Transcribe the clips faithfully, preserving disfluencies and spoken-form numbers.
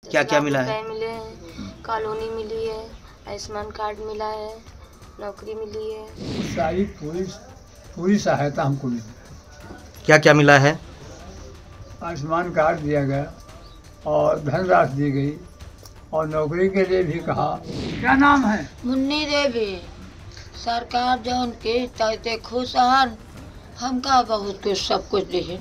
क्या क्या मिला है? मिले हैं, कॉलोनी मिली है, आयुष्मान कार्ड मिला है, नौकरी मिली है। सारी पूरी पूरी सहायता हमको मिली। क्या क्या मिला है? आयुष्मान कार्ड दिया गया और धनराशि दी गई और नौकरी के लिए भी कहा। क्या नाम है? मुन्नी देवी। सरकार जो उनके तहते खुश हन, हमका बहुत कुछ सब कुछ दिए।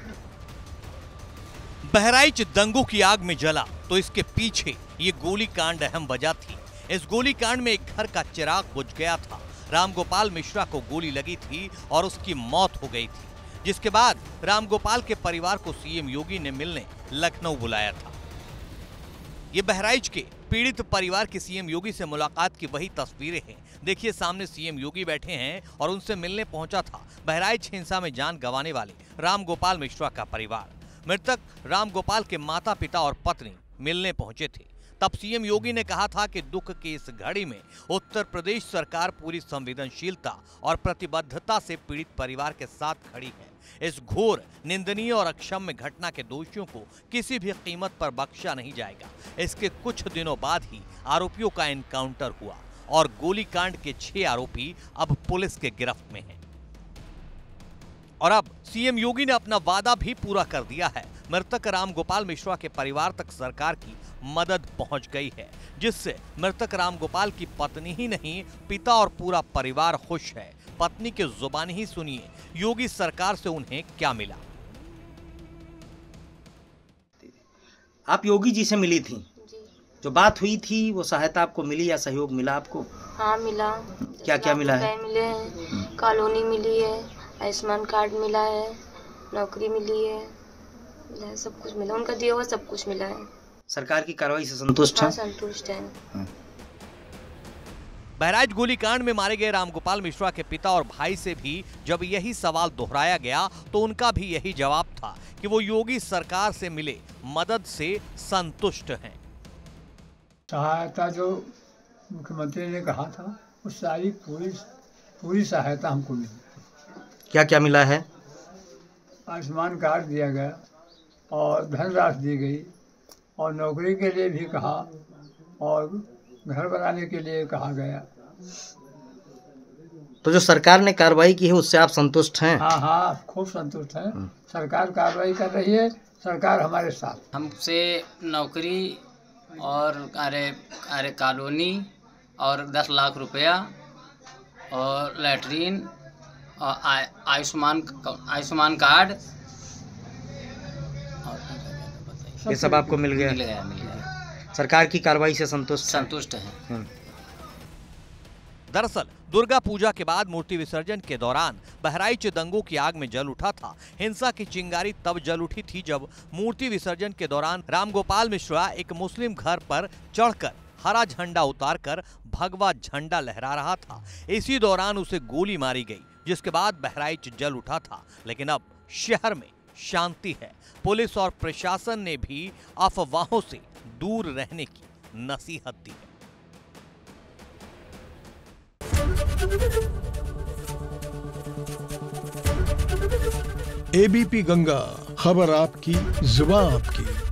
बहराइच दंगों की आग में जला तो इसके पीछे ये गोलीकांड अहम वजह थी। इस गोलीकांड में एक घर का चिराग बुझ गया था। रामगोपाल मिश्रा को गोली लगी थी और उसकी मौत हो गई थी, जिसके बाद रामगोपाल के परिवार को सीएम योगी ने मिलने लखनऊ बुलाया था। ये बहराइच के पीड़ित परिवार की सीएम योगी से मुलाकात की वही तस्वीरें हैं। देखिए, सामने सीएम योगी बैठे हैं और उनसे मिलने पहुंचा था बहराइच हिंसा में जान गंवाने वाले रामगोपाल मिश्रा का परिवार। मृतक रामगोपाल के माता पिता और पत्नी मिलने पहुंचे थे। तब सीएम योगी ने कहा था कि दुख की इस घड़ी में उत्तर प्रदेश सरकार पूरी संवेदनशीलता और प्रतिबद्धता से पीड़ित परिवार के साथ खड़ी है। इस घोर, निंदनीय और अक्षम्य घटना के दोषियों को किसी भी कीमत पर बख्शा नहीं जाएगा। इसके कुछ दिनों बाद ही आरोपियों का एनकाउंटर हुआ और गोलीकांड के छह आरोपी अब पुलिस के गिरफ्त में हैं। और अब सीएम योगी ने अपना वादा भी पूरा कर दिया है। मृतक रामगोपाल मिश्रा के परिवार तक सरकार की मदद पहुंच गई है, जिससे मृतक रामगोपाल की पत्नी ही नहीं, पिता और पूरा परिवार खुश है। पत्नी के जुबानी ही सुनिए योगी सरकार से उन्हें क्या मिला। आप योगी जी से मिली थी? जी। जो बात हुई थी वो सहायता आपको मिली या सहयोग मिला आपको? हाँ मिला। क्या क्या मिला है? मिले हैं, कॉलोनी मिली है, आयुष्मान कार्ड मिला है, नौकरी मिली है, मिला है, सब कुछ मिला। उनका दिया हुआ सब कुछ मिला है। सरकार की कार्रवाई से संतुष्ट हैं? हाँ, संतुष्ट हैं। बहराइच गोलीकांड में मारे गए रामगोपाल मिश्रा के पिता और भाई से भी जब यही सवाल दोहराया गया तो उनका भी यही जवाब था कि वो योगी सरकार से मिले मदद से संतुष्ट हैं। सहायता जो मुख्यमंत्री ने कहा था वो सारी पूरी पूरी सहायता हमको मिली। क्या क्या मिला है? आयुष्मान कार्ड दिया गया और धनराशि दी गई और नौकरी के लिए भी कहा और घर बनाने के लिए कहा गया। तो जो सरकार ने कार्रवाई की है उससे आप संतुष्ट हैं? हाँ हाँ, खूब संतुष्ट हैं। सरकार कार्रवाई कर रही है, सरकार हमारे साथ। हमसे नौकरी और अरे अरे कॉलोनी और दस लाख रुपया और लैट्रीन और आयुष्मान आयुष्मान कार्ड ये सब आपको मिल गया? मिल गया मिल गया। सरकार की कार्रवाई से संतुष्ट संतुष्ट है। दरअसल दुर्गा पूजा के बाद मूर्ति विसर्जन के दौरान बहराइच दंगों की आग में जल उठा था। हिंसा की चिंगारी तब जल उठी थी जब मूर्ति विसर्जन के दौरान रामगोपाल मिश्रा एक मुस्लिम घर पर चढ़कर हरा झंडा उतारकर भगवा झंडा लहरा रहा था। इसी दौरान उसे गोली मारी गई, जिसके बाद बहराइच जल उठा था। लेकिन अब शहर में शांति है। पुलिस और प्रशासन ने भी अफवाहों से दूर रहने की नसीहत दी है। एबीपी गंगा, खबर आपकी, जुबान आपकी।